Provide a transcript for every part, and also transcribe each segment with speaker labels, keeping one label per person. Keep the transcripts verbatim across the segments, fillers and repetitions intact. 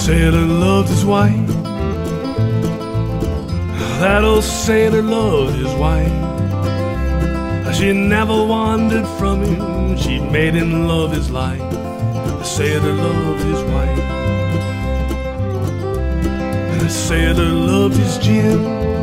Speaker 1: sailor loved his wife. That old sailor loved his wife. She never wandered from him. She made him love his life. The sailor loved his wife. The sailor loved his gin.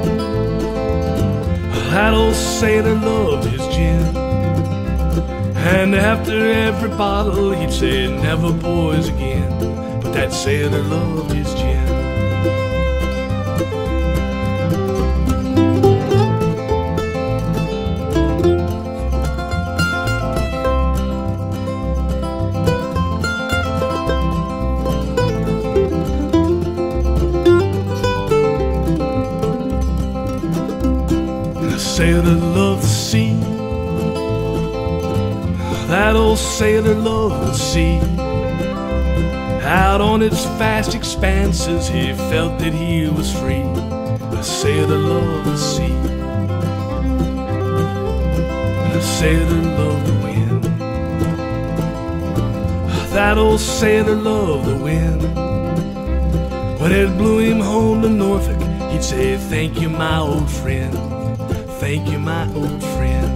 Speaker 1: That old sailor loved his gin. And after every bottle he'd say, never boys again. But that sailor loved his gin. The sailor loved the sea. That old sailor loved the sea. Out on its vast expanses he felt that he was free. The sailor loved the sea. The sailor loved the wind. That old sailor loved the wind. When it blew him home to Norfolk, he'd say, thank you, my old friend. Thank you, my old friend.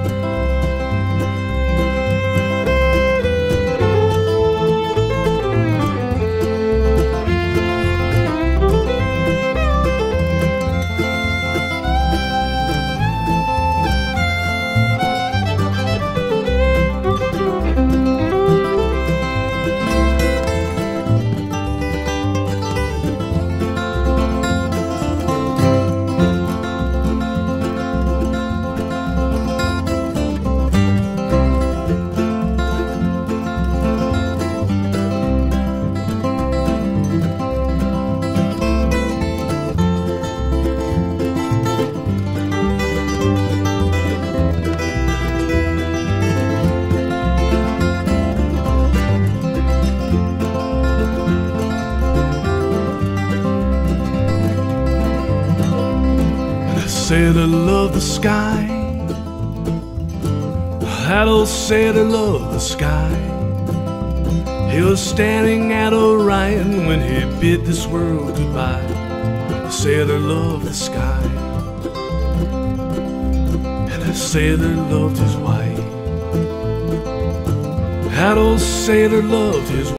Speaker 1: Sailor loved the sky. That old sailor loved the sky. He was standing at Orion when he bid this world goodbye. The sailor loved the sky. And the sailor loved his wife. That old sailor loved his wife.